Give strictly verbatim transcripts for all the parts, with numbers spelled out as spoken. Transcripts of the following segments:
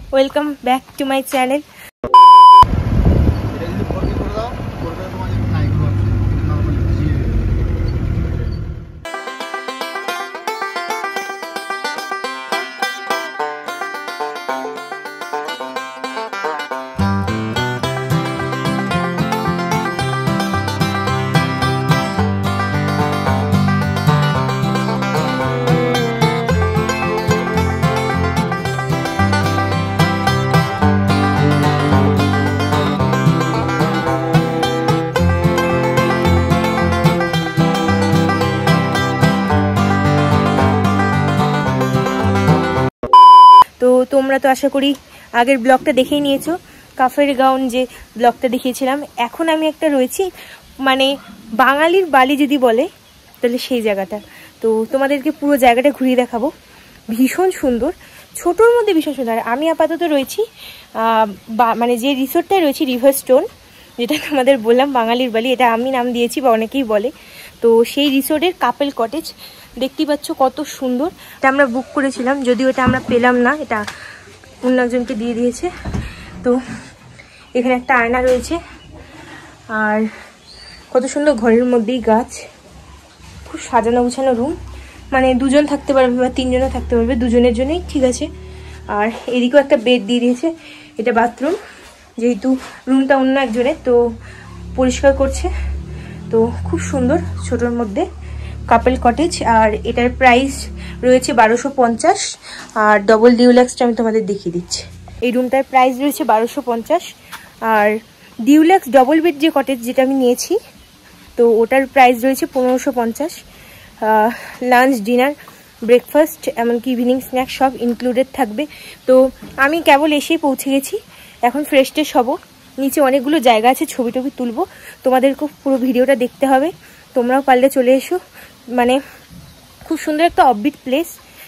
Welcome back to my channel. তো তোমরা তো আশা করি আগের ব্লগটা দেখেই নিয়েছো, কাফের গাউন যে ব্লগটা দেখিয়েছিলাম। এখন আমি একটা রয়েছি মানে বাঙালির বালি যদি বলে তাহলে সেই জায়গাটা। তো তোমাদেরকে পুরো জায়গাটা ঘুরিয়ে দেখাবো। ভীষণ সুন্দর, ছোটোর মধ্যে ভীষণ সুন্দর। আমি আপাতত রয়েছি মানে যে রিসোর্টটায় রয়েছি রিভার স্টোন, যেটা তোমাদের বললাম বাঙালির বালি, এটা আমি নাম দিয়েছি বা অনেকেই বলে। তো সেই রিসোর্টের কাপেল কটেজ দেখতেই পাচ্ছ কত সুন্দর। এটা আমরা বুক করেছিলাম, যদিও এটা আমরা পেলাম না, এটা অন্য একজনকে দিয়ে দিয়েছে। তো এখানে একটা আয়না রয়েছে আর কত সুন্দর, ঘরের মধ্যেই গাছ, খুব সাজানো গুছানো রুম। মানে দুজন থাকতে পারবে বা তিনজনও থাকতে পারবে, দুজনের জন্যই ঠিক আছে। আর এদিকেও একটা বেড দিয়ে দিয়েছে, এটা বাথরুম, যেহেতু রুমটা অন্য একজনের তো পরিষ্কার করছে। তো খুব সুন্দর ছোটোর মধ্যে কাপেল কটেজ। আর এটার প্রাইস রয়েছে বারোশো পঞ্চাশ। আর ডবল ডিউলাক্সটা আমি তোমাদের দেখিয়ে দিচ্ছি। এই রুমটার প্রাইস রয়েছে বারোশো পঞ্চাশ। আর ডিউলাক্স ডবল বেড যে কটেজ যেটা আমি নিয়েছি, তো ওটার প্রাইস রয়েছে পনেরোশো পঞ্চাশ। লাঞ্চ, ডিনার, ব্রেকফাস্ট, এমনকি ইভিনিং স্ন্যাক্স সব ইনক্লুডেড থাকবে। তো আমি কেবল এসেই পৌঁছে গেছি, এখন ফ্রেশ ট্রেশ হবো। নিচে অনেকগুলো জায়গা আছে, ছবি টবি তুলবো, তোমাদেরকে পুরো ভিডিওটা দেখতে হবে। তোমরাও পারলে চলে এসো, মানে খুব সুন্দর একটা অফবিট প্লেস।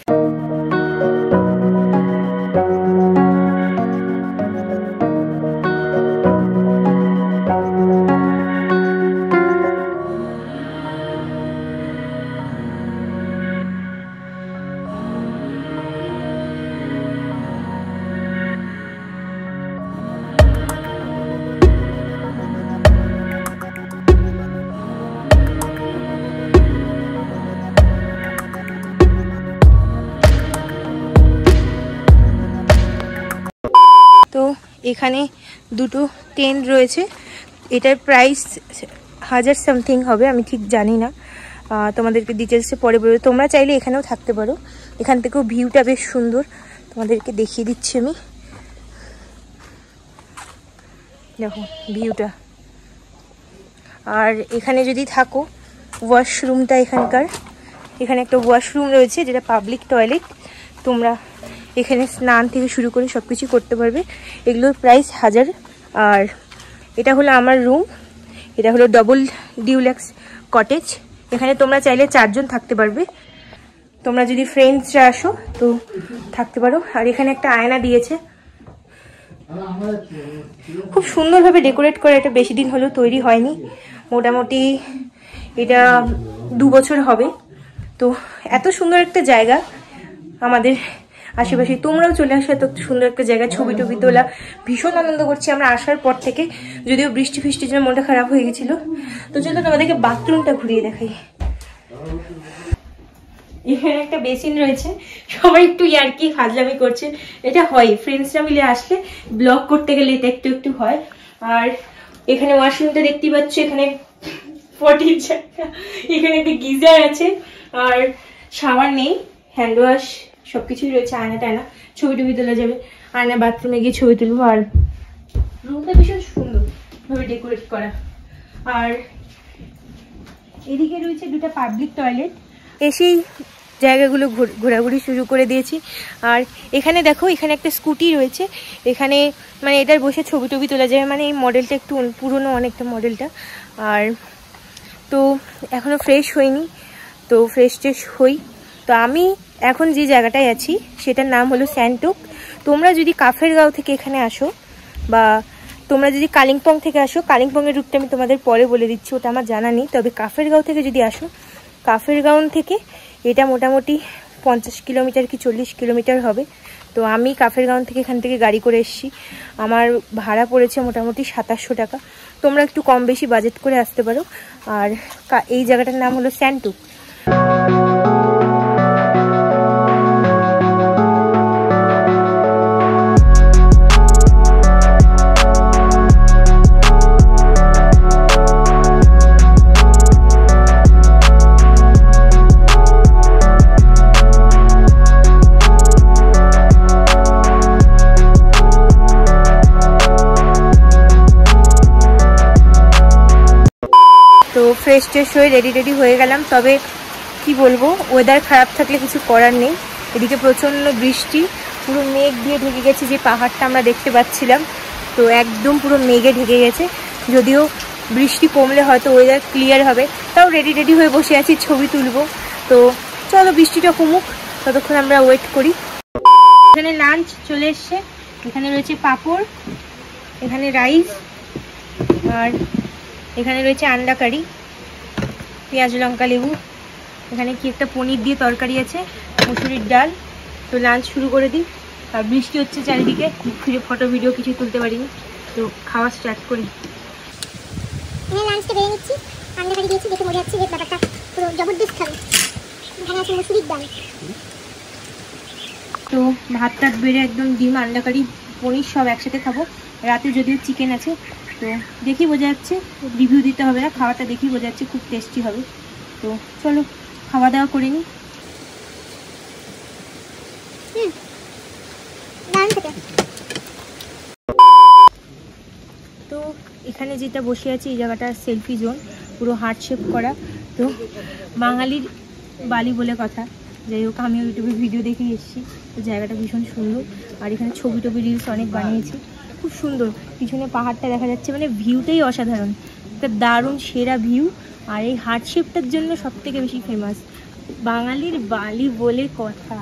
তো এখানে দুটো টেন্ট রয়েছে, এটার প্রাইস হাজার সামথিং হবে, আমি ঠিক জানি না, তোমাদেরকে ডিটেলসে পরে বলবো। তোমরা চাইলে এখানেও থাকতে পারো, এখান থেকেও ভিউটা বেশ সুন্দর, তোমাদেরকে দেখিয়ে দিচ্ছি আমি। দেখো ভিউটা। আর এখানে যদি থাকো, ওয়াশরুমটা এখানকার, এখানে একটা ওয়াশরুম রয়েছে যেটা পাবলিক টয়লেট, তোমরা এখানে স্নান থেকে শুরু করে সব কিছু করতে পারবে। এগুলোর প্রাইস হাজার। আর এটা হলো আমার রুম, এটা হলো ডবল ডিউলাক্স কটেজ। এখানে তোমরা চাইলে চারজন থাকতে পারবে, তোমরা যদি ফ্রেন্ডসরা আসো তো থাকতে পারো। আর এখানে একটা আয়না দিয়েছে, খুব সুন্দরভাবে ডেকোরেট করে। এটা বেশি দিন হলেও তৈরি হয়নি, মোটামুটি এটা দু বছর হবে। তো এত সুন্দর একটা জায়গা আমাদের আশেপাশে, তোমরাও চলে আসো। এত সুন্দর একটা জায়গা, ছবি টবি তোলা, ভীষণ আনন্দ করছি আমরা আসার পর থেকে। যদিও বৃষ্টি ফৃষ্টির জন্য মনটা খারাপ হয়ে গেছিল। তো চলো তোমাদেরকে বাথরুমটা ঘুরিয়ে দেখাই। এখানে একটা বেসিন রয়েছে, সবাই একটু ইয়ার্কি ফাজলামি করছে, এটা হয় ফ্রেন্ডসরা মিলে আসলে, ব্লগ করতে গেলে এটা একটু একটু হয়। আর এখানে ওয়াশরুমটা দেখতেই পাচ্ছ, এখানে পটির জায়গা, এখানে একটা গিজার আছে, আর শাওয়ার নেই, হ্যান্ড ওয়াশ সবকিছুই রয়েছে। আয়না টায়না, ছবি টবি তোলা যাবে, আয়না বাথরুমে গিয়ে ছবি তুলবো। আর রুমটা ভীষণ সুন্দর ভাবে ডেকোরেট করা। আর এদিকে রয়েছে দুটো পাবলিক টয়লেট, এসেই জায়গাগুলো ঘোরাঘুরি শুরু করে দিয়েছি। আর এখানে দেখো, এখানে একটা স্কুটি রয়েছে, এখানে মানে এটার বসে ছবি টবি তোলা যায়। মানে এই মডেলটা একটু পুরনো অনেকটা মডেলটা। আর তো এখনও ফ্রেশ হইনি, তো ফ্রেশ ট্রেশ হই। তো আমি এখন যে জায়গাটায় আছি সেটার নাম হলো স্যান্টুক। তোমরা যদি কাফের গাঁও থেকে এখানে আসো, বা তোমরা যদি কালিম্পং থেকে আসো, কালিম্পংয়ের রুটটা আমি তোমাদের পরে বলে দিচ্ছি, ওটা আমার জানা নেই। তবে কাফের গাঁও থেকে যদি আসো, কাফের গাঁও থেকে এটা মোটামুটি পঞ্চাশ কিলোমিটার কি চল্লিশ কিলোমিটার হবে। তো আমি কাফেরগাঁও থেকে এখান থেকে গাড়ি করে এসেছি, আমার ভাড়া পড়েছে মোটামুটি সাতাশশো টাকা। তোমরা একটু কম বেশি বাজেট করে আসতে পারো। আর এই জায়গাটার নাম হলো স্যান্টুক। তো ফ্রেশ ট্রেশ হয়ে রেডি রেডি হয়ে গেলাম। তবে কি বলবো, ওয়েদার খারাপ থাকলে কিছু করার নেই। এদিকে প্রচণ্ড বৃষ্টি, পুরো মেঘ দিয়ে ঢেকে গেছে। যে পাহাড়টা আমরা দেখতে পাচ্ছিলাম, তো একদম পুরো মেঘে ঢেকে গেছে। যদিও বৃষ্টি কমলে হয়তো ওয়েদার ক্লিয়ার হবে, তাও রেডি রেডি হয়ে বসে আছি, ছবি তুলবো। তো চলো বৃষ্টিটা কমুক, ততক্ষণ আমরা ওয়েট করি। এখানে লাঞ্চ চলে এসছে, এখানে রয়েছে পাঁপড়, এখানে রাইস, আর এখানে রয়েছে আন্ডা কারি, পেঁয়াজ লঙ্কা লেবু, এখানে কি একটা পনির দিয়ে তরকারি আছে, মুসুরির ডাল। তো লাঞ্চ শুরু করে দিই। আর বৃষ্টি হচ্ছে চারিদিকে, ফিরে ফটো ভিডিও কিছু তুলতে পারিনি, তো খাওয়া স্টার্ট করি। লাঞ্চটা বেড়ে নিচ্ছি, আন্ডা কারি দিয়েছি, দেখে মনে হচ্ছে যে ব্যাপারটা পুরো জবরদস্ত খাবে। এখানে আছে মুসুরির ডাল। তো ভাত টাত বেড়ে একদম ডিম, আন্ডা কারি, পনির সব একসাথে খাবো। রাতে যদিও চিকেন আছে, তো দেখি বোঝা যাচ্ছে, রিভিউ দিতে হবে না, খাওয়াটা দেখি বোঝা যাচ্ছে খুব টেস্টি হবে। তো চলো খাওয়া দাওয়া করে নিই। তো এখানে যেটা বসে আছি, এই জায়গাটা সেলফি জোন, পুরো হার্ট শেপ করা। তো বাঙালির বালি বলে কথা, যাই হোক আমিও ইউটিউবে ভিডিও দেখে এসেছি। তো জায়গাটা ভীষণ সুন্দর, আর এখানে ছবি টবি রিলস অনেক বানিয়েছি, খুব সুন্দর। পিছনে পাহাড়টা দেখা যাচ্ছে, মানে ভিউটাই অসাধারণ, একটা দারুণ সেরা ভিউ। আর এই হার্ট শেপটার জন্য সব থেকে বেশি ফেমাস, বাঙালির বালি বলে কথা।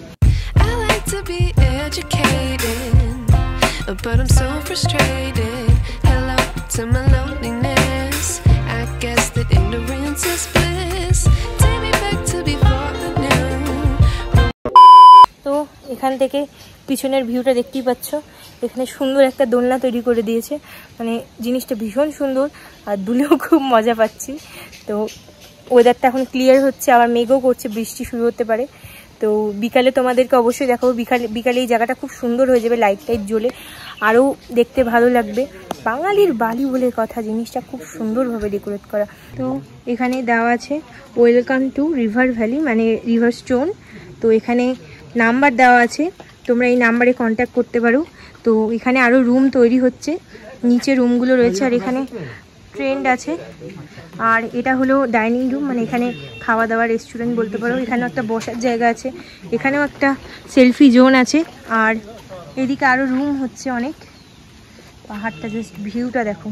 But I'm so frustrated. Hello to my loneliness. I guess that ignorance is bliss. Take me back to before the new. তো এখান থেকে পিছনের ভিউটা দেখতেই পাচ্ছ। এখানে সুন্দর একটা দোলনা তৈরি করে দিয়েছে, মানে জিনিসটা ভীষণ সুন্দর, আর দুলেও খুব মজা পাচ্ছি। তো ওয়েদারটা এখন ক্লিয়ার হচ্ছে, আবার মেঘও করছে, বৃষ্টি শুরু হতে পারে। তো বিকালে তোমাদেরকে অবশ্যই দেখাবো। বিকালে বিকালে এই জায়গাটা খুব সুন্দর হয়ে যাবে, লাইট টাইট জ্বলে, আরও দেখতে ভালো লাগবে। বাঙালির বালি বলে কথা, জিনিসটা খুব সুন্দরভাবে ডেকোরেট করা। তো এখানে দেওয়া আছে ওয়েলকাম টু রিভার ভ্যালি, মানে রিভার স্টোন। তো এখানে নাম্বার দেওয়া আছে, তোমরা এই নাম্বারে কন্ট্যাক্ট করতে পারো। তো এখানে আরও রুম তৈরি হচ্ছে, নিচে রুমগুলো রয়েছে, আর এখানে ট্রেন্ড আছে। আর এটা হলো ডাইনিং রুম, মানে এখানে খাওয়া দাওয়া রেস্টুরেন্ট বলতে পারো। এখানেও একটা বসার জায়গা আছে, এখানেও একটা সেলফি জোন আছে। আর এদিকে আরও রুম হচ্ছে অনেক। পাহাড়টা জাস্ট ভিউটা দেখো।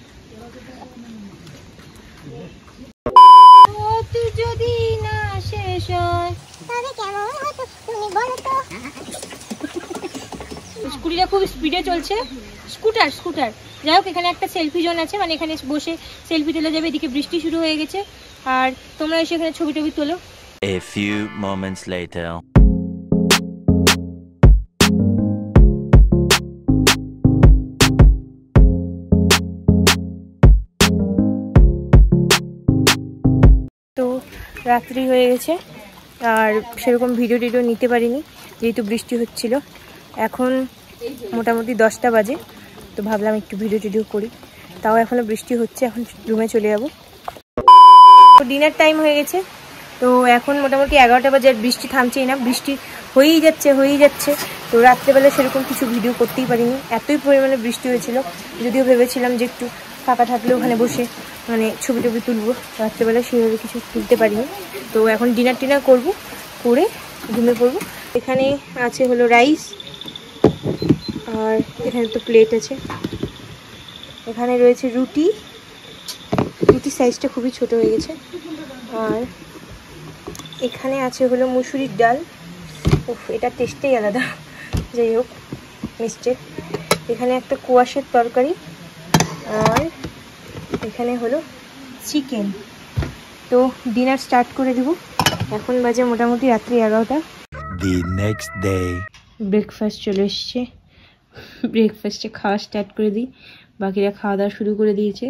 যদি না শেষ হয় তবে কেমন হতো তুমি বলো তো। স্কুটিটা খুব স্পিডে চলছে, স্কুটার স্কুটার যাই হোক। এখানে একটা সেলফি জোন আছে, মানে এখানে বসে সেলফি তোলা যাবে। এদিকে বৃষ্টি শুরু হয়ে গেছে, আর তোমরা এসে এখানে ছবি টবি তোলো। A few moments later. তো রাত্রি হয়ে গেছে, আর সেরকম ভিডিও টিডিও নিতে পারিনি যেহেতু বৃষ্টি হচ্ছিল। এখন মোটামুটি দশটা বাজে, তো ভাবলাম একটু ভিডিও টিডিও করি, তাও এখনও বৃষ্টি হচ্ছে। এখন রুমে চলে যাব। তো ডিনার টাইম হয়ে গেছে, তো এখন মোটামুটি এগারোটা বাজে, আর বৃষ্টি থামছেই না, বৃষ্টি হয়েই যাচ্ছে হয়েই যাচ্ছে। তো রাত্রেবেলা সেরকম কিছু ভিডিও করতেই পারিনি, এতই পরিমাণে বৃষ্টি হয়েছিল। যদিও ভেবেছিলাম যে একটু ফাঁকা থাকলে ওখানে বসে মানে ছবি টবি তুলবো, রাত্রেবেলা সেভাবে কিছু তুলতে পারিনি। তো এখন ডিনার টিনার করবো, করে ঘুমিয়ে পড়বো। এখানে আছে হলো রাইস, আর এখানে তো প্লেট আছে। এখানে রয়েছে রুটি, রুটির সাইজটা খুবই ছোট হয়ে গেছে। আর এখানে আছে হলো মুসুরির ডাল, উফ এটা টেস্টেই আলাদা, যাই হোক মিষ্টি। এখানে একটা কুয়াশের তরকারি, আর এখানে হলো চিকেন। তো ডিনার স্টার্ট করে দিব। এখন বাজে মোটামুটি রাত্রি এগারোটা। The next day. ব্রেকফাস্ট চলে এসছে, ব্রেকফাস্টে খাওয়া স্টার্ট করে দিই, বাকিরা খাওয়া দাওয়া শুরু করে দিয়েছে।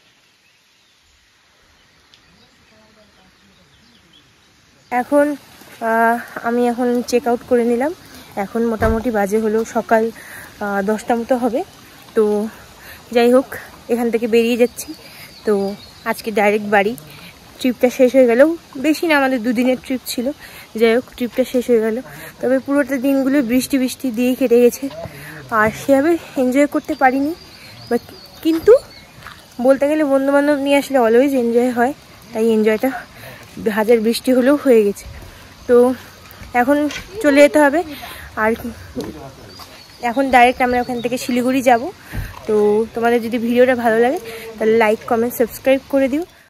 এখন আমি এখন চেক আউট করে নিলাম, এখন মোটামুটি বাজে হলো সকাল দশটা মতো হবে। তো যাই হোক এখান থেকে বেরিয়ে যাচ্ছি। তো আজকে ডাইরেক্ট বাড়ি, ট্রিপটা শেষ হয়ে গেল, বেশি না আমাদের দুদিনের ট্রিপ ছিল, যাই হোক ট্রিপটা শেষ হয়ে গেল। তবে পুরোটা দিনগুলো বৃষ্টি বৃষ্টি দিয়েই কেটে গেছে, আর সেভাবে এনজয় করতে পারিনি। বাট কিন্তু বলতে গেলে বন্ধুবান্ধব নিয়ে আসলে অলওয়েজ এনজয় হয়, তাই এনজয়টা হাজার বৃষ্টি হলেও হয়ে গেছে। তো এখন চলে যেতে হবে, আর এখন ডাইরেক্ট আমরা ওখান থেকে শিলিগুড়ি যাব। তো তোমাদের যদি ভিডিওটা ভালো লাগে তাহলে লাইক কমেন্ট সাবস্ক্রাইব করে দিও।